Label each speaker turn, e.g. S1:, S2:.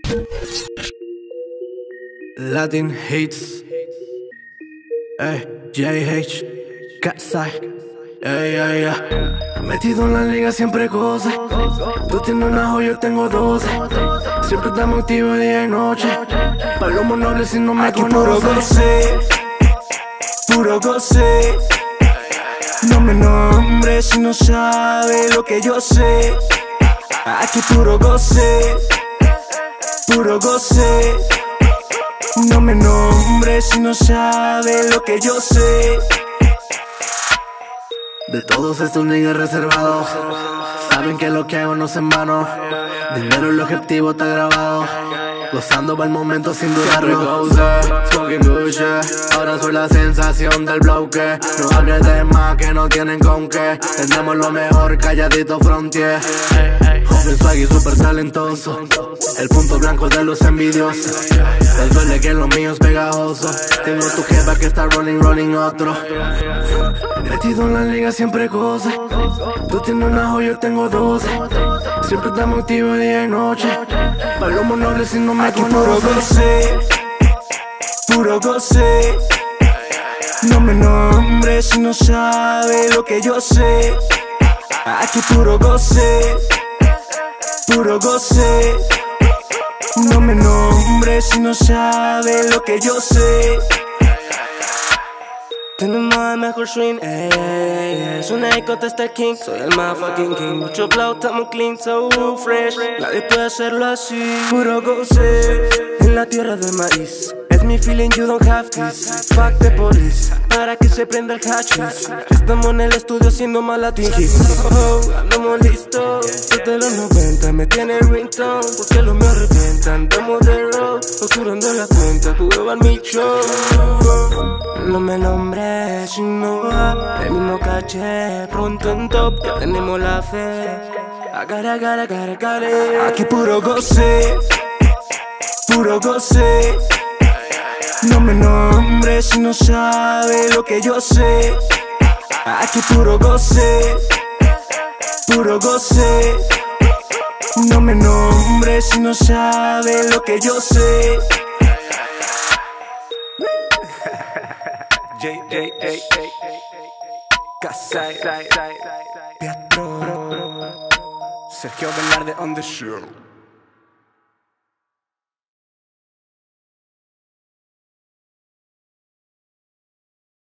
S1: Latin Hits, JH, Katsai, metido en la liga siempre goce. Tú tienes una joya, yo tengo 12. Siempre estamos activos día y noche. Palomo noble si no me
S2: aquí
S1: conoce.
S2: puro goce, puro goce. No me nombres si no sabes lo que yo sé. Aquí puro goce, puro goce. No me nombres si no sabes lo que yo sé.
S1: De todos estos niggas reservados, saben que lo que hago no es en vano. Dinero el objetivo está grabado, gozando para el momento sin dudarlo. Smoking good shit, ahora soy la sensación del bloque. No hables de más que no tienen con qué. Tenemos lo mejor, calladito frontier. Joven swag y super talentoso, el punto blanco de los envidiosos. Les duele que lo mío es pegajoso. Tengo tu jefa que está running otro. Metido en la liga siempre goce. Tú tienes una joya, yo tengo 12. Siempre estamos activos día y noche. Palomo noble si no me
S2: aquí
S1: conoce.
S2: puro goce, puro goce. No me nombres si no sabes lo que yo sé. Aquí puro goce, puro goce. No me nombres si no sabes lo que yo sé. Tenemos el mejor swing, es una icota hasta el king. Soy el más fucking king, mucho flow, estamos clean, so fresh. Nadie puede hacerlo así. Puro goce, en la tierra de maíz. Es mi feeling, you don't have this. Fuck the police, para que se prenda el hachís. Estamos en el estudio haciendo malatín hits. Andamos listos, desde los 90 me tiene ringtone. Porque los me arrepientan, andamos de road, facturando la cuenta, pude llevar mi show. No me nombres si no va, el mismo caché, pronto en top, ya tenemos la fe. Aquí puro goce, puro goce. No me nombres si no sabes lo que yo sé. Aquí puro goce, puro goce. No me nombres si no sabes lo que yo sé. Katsai, Pietro, Sergio Velarde on the show.